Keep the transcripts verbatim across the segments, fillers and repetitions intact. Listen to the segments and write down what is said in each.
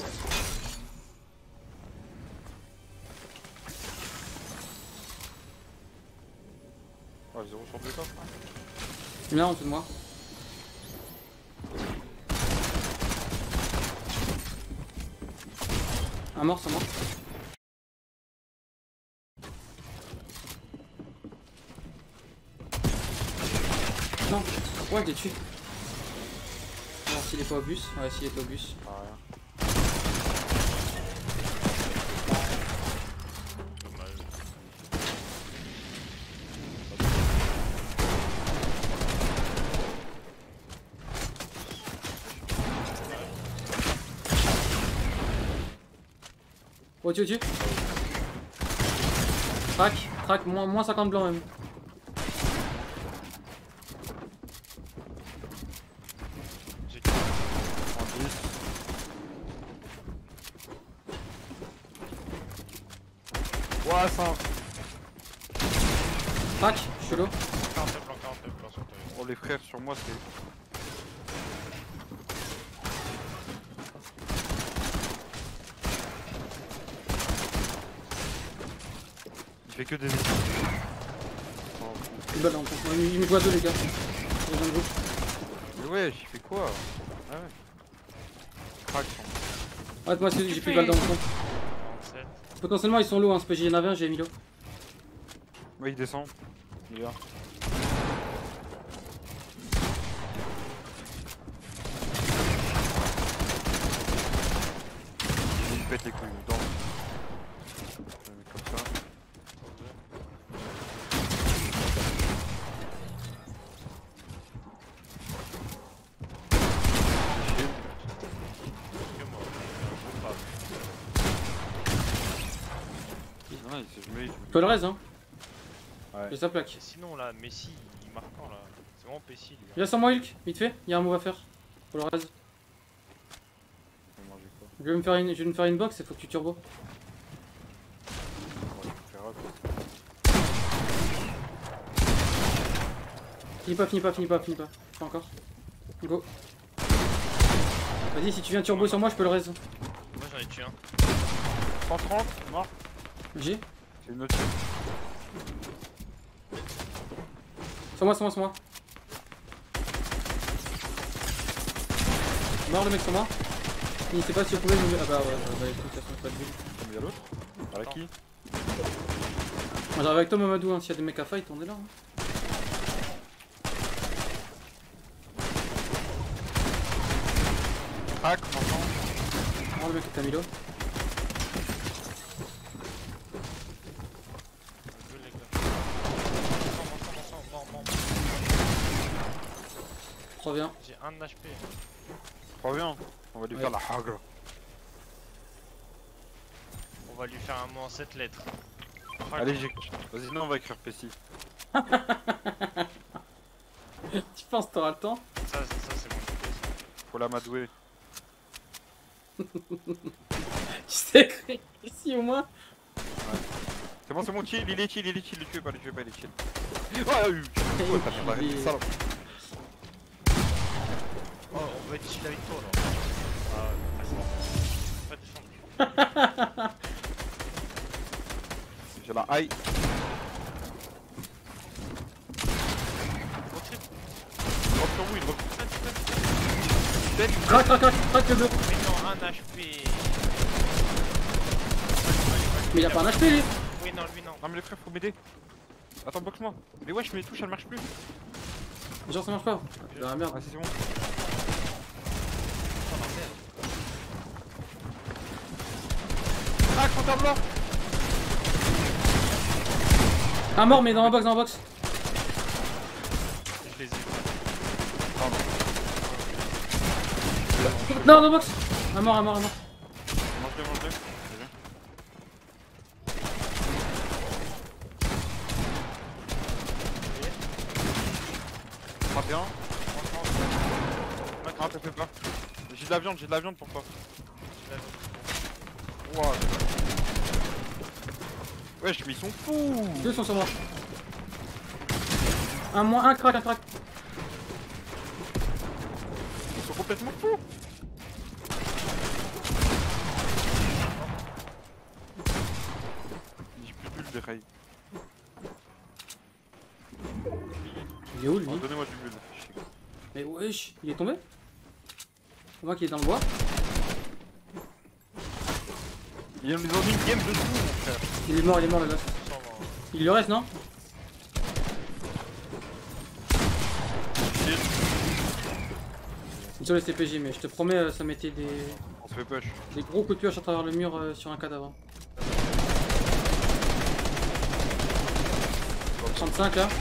Ouais, zéro sur deux coffres. Il est là en dessous de moi. Un mort, c'est mort. Non, ouais, t'es dessus. Alors s'il est pas au bus, ouais, s'il est au bus. Ah, rien. Au-dessus, au-dessus. Crac, crac, moins, moins cinquante blancs même. Ouah, ça. Crac, je suis low. quarante-neuf blancs, quarante-neuf blancs sur toi. Oh, les frères, sur moi, c'est. Il fait que des. Il balle en fond. Il me voit deux, les gars. Il y a un groupe. Mais ouais, j'ai fait quoi? Ah ouais. Crac. Arrête moi, j'ai plus de balles dans le fond. quarante-sept. Potentiellement, ils sont low, hein. C'est pas J N A V un, j'ai mis low. Ouais, il descend. Il est là. Il me pète les couilles, dans. Je vais mettre comme ça. Que moi, je pas. Non, il se met. Je peux le raise, hein. Ouais. J'ai sa plaque. Et sinon là, Messi, il marque quand là? C'est vraiment Pessi lui. Il a sur moi, Hulk, vite fait. Il y a un move à faire. Faut le raise. On va manger quoi? Je vais me faire une, je vais me faire une box, il faut que tu turbo. On va faire hop. Finis pas, finis pas, finis pas, finis pas. Pas encore. Go. Vas-y, si tu viens turbo sur moi, je peux le raise. Moi j'en ai tué un. cent trente, mort. J'ai. C'est une autre. Sur moi, sur moi, sur moi. Mort le mec sur moi. Il sait pas si vous pouvez me. Ah bah ouais, bah écoute, de toute façon, pas de bulle. Il y a l'autre. Voilà qui? Moi j'arrive avec toi, Mamadou, hein. S'il y a des mecs à fight, on est là. Hein. Crac, on entend. Oh, le mec est à Milo. Gueule, les gars. Mort, mort, mort, mort, mort. Reviens. J'ai un H P. Reviens. On va lui Ouais. faire la hagra. On va lui faire un mot en sept lettres. Allez, j'ai. Vas-y, non, on va écrire Pessi. Tu penses que t'auras le temps? Ça, ça, ça c'est mon H P. Faut l'amadouer. Tu sais écrire ici au moins? C'est bon, c'est bon, chill, il est chill, il est chill, le tuez pas, le tuez pas, il est chill. Ouais, oui, ouais, t'as bien arrêté, salope. Oh, on va être chill avec toi là. Ah ouais, c'est bon. Pas descendre. J'ai la high. Gros trip. Drop sur vous, il drop. Crac, crac, crac, crac le deux. Mais non, un H P. Mais il a pas un H P lui. Oui, non, lui non. Non, mais les frères, faut m'aider. Attends, boxe-moi. Mais wesh, mes touches elles marchent plus. Genre ça marche pas. Ah la merde. Ah, si, c'est bon. Ah, compteur blanc. Un mort mais dans la box, dans la box. Je les ai. Pardon. Non, dans la box. Un mort, un mort, un mort. Mange-le, mange-le. Très bien. Ah, t'as fait pas. J'ai de la viande, j'ai de la viande pour toi. Wow. Wesh, mais ils sont fous. Deux sont sur moi. Un moins, un crack, un crack. Ils sont complètement fous. Il est où lui? Oh, donnez-moi du bulle. Mais wesh, il est tombé? C'est moi qui est dans le bois. Il est dans une game de tout, mon frère. Il est mort, il est mort le gosse. Il le reste, non? Shit. Sur les C P J, mais je te promets, euh, ça mettait des, On se fait push. des gros coups de pioche à travers le mur euh, sur un cadavre. trente-cinq là.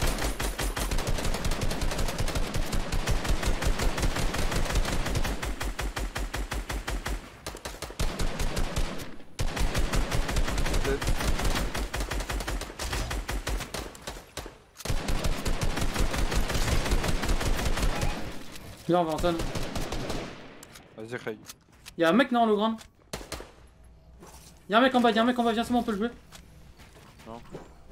Là on va en zone. Vas-y, Ray. Y'a un mec non, le grand. Y'a un mec en bas, y'a un mec en bas, viens, c'est bon, on peut le jouer. Non.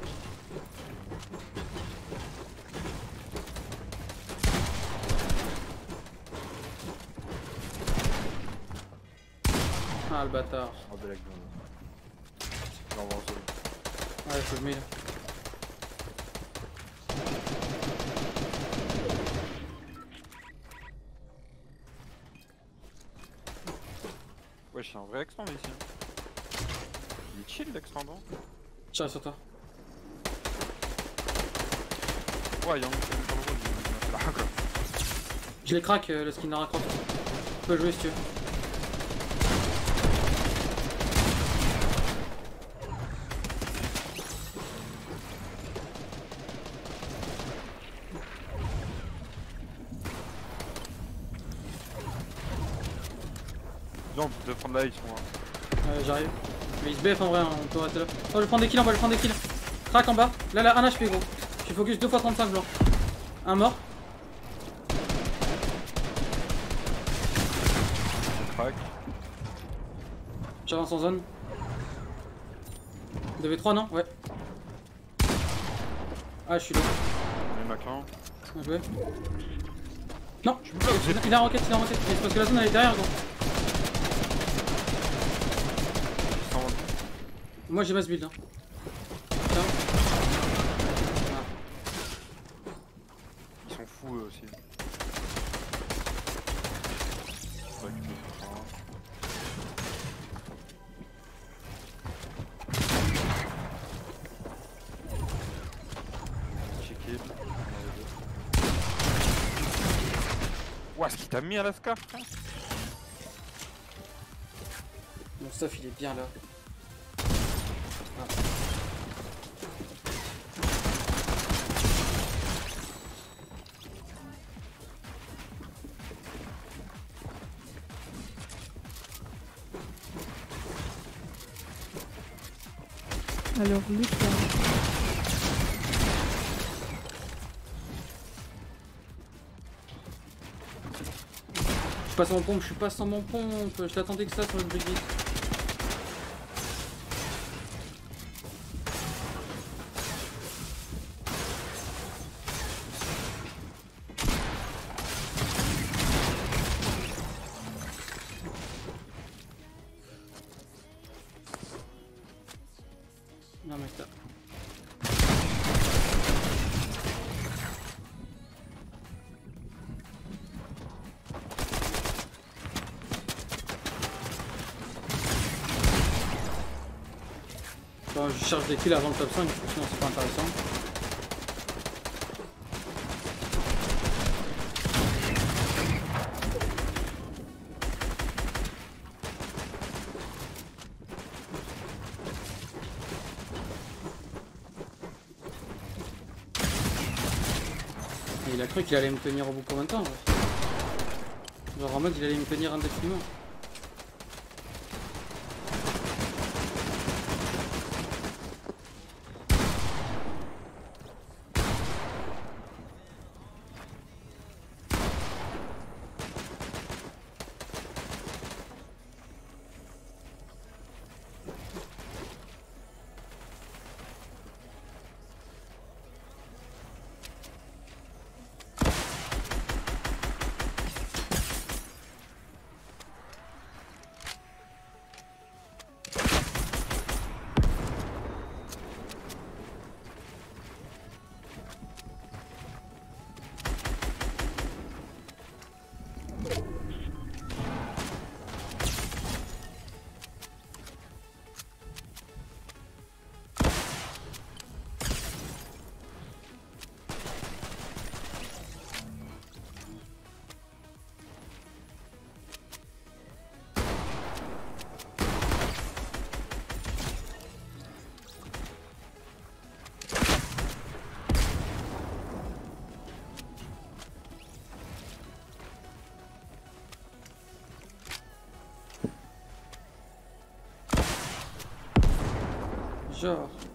Ah le bâtard. Oh, belle gueule. Non, on va en zone. Ouais, faut le mille. Ouais, c'est un vrai extend ici. Hein. Il est chill l'extendant. Tire sur toi. Ouais, il y en a un qui est dans le rôle, il m'a fait la quoi. Je les craque, euh, le skin Lara Croft. Tu peux jouer si tu veux. Viens, on peut prendre là, ils sont là. Ouais, j'arrive. Mais il se B F en vrai, hein, on peut rester là. Oh, je vais prendre des kills, on va le prendre des kills. Crac en bas. Là, là, un H P gros. Je suis focus deux fois trente-cinq blanc. Un mort. Crac. J'avance en zone. deux v trois non? Ouais. Ah, je suis là. On est Maclin. Bien joué. Non, il a un rocket, il a un rocket. Mais c'est parce que la zone elle est derrière gros. Moi j'ai mass build hein. Tiens. Ah. Ils sont fous eux aussi. Ouais, tu peux faire ça. Checker. Ouah, ce qu'il t'a mis à la scarf, hein. Mon stuff il est bien là. Ah. Alors Lucas. Je suis pas sans mon pompe, je suis pas sans mon pompe. Je t'attendais que ça sur le Brigitte. Non mec là. Bon, je cherche des kills avant le top cinq, sinon c'est pas intéressant. Et il a cru qu'il allait me tenir au bout combien de temps? Ouais. Genre en mode il allait me tenir indéfiniment. Genre.